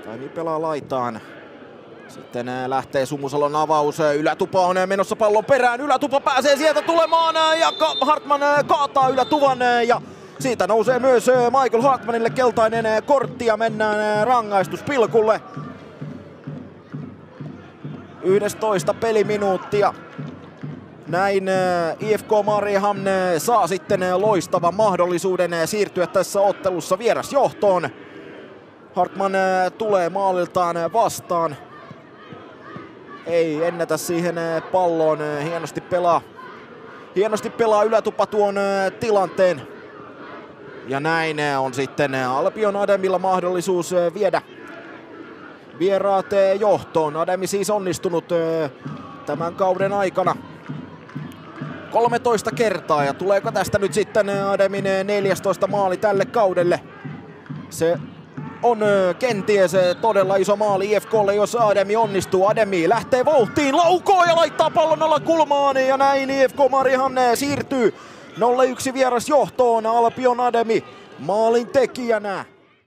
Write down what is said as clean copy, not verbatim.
Taimi pelaa laitaan. Sitten lähtee Sumusalon avaus. Ylätupa on menossa pallon perään. Ylätupa pääsee sieltä tulemaan ja Hartman kaataa Ylätuvan. Ja siitä nousee myös Michael Hartmanille keltainen kortti ja mennään rangaistuspilkulle. 11 peliminuuttia. Näin IFK Mariehamn saa sitten loistavan mahdollisuuden siirtyä tässä ottelussa vierasjohtoon. Hartman tulee maaliltaan vastaan. Ei ennätä siihen palloon. Hienosti pelaa Ylätupa tuon tilanteen. Ja näin on sitten Albion Ademilla mahdollisuus viedä vieraat johtoon. Ademi siis onnistunut tämän kauden aikana 13 kertaa. Ja tuleeko tästä nyt sitten Ademin 14 maali tälle kaudelle? Se on kenties todella iso maali IFK:lle, jos Ademi onnistuu. Ademi lähtee vauhtiin, laukoo ja laittaa pallon alla kulmaan. Ja näin IFK Mariehamn siirtyy 0-1 vierasjohtoon. Albion Ademi maalin tekijänä.